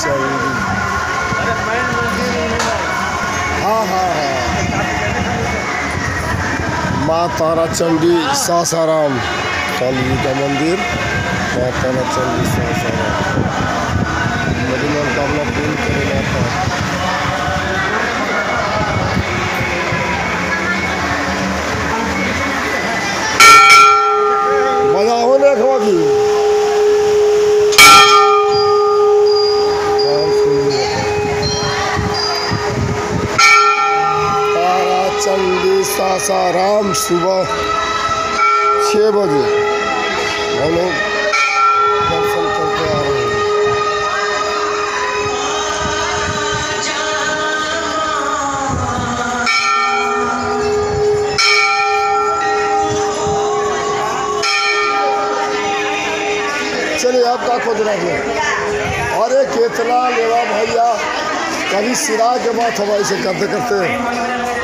चंडी। हाँ हाँ हाँ, माँ तारा चंडी सासाराम काली जी का मंदिर, माँ तारा चंडी सासाराम। मेरी मनोकामना पूर्ण करेगा था। बजाओ ने खवागी तारा चंडी सासाराम सुबह 6 बजे हम लोग दर्शन करके आ रहे हैं। चलिए आपका खोज रहे हैं। अरे कितना लेवा भैया, कभी सिरा के बात हम ऐसे करते करते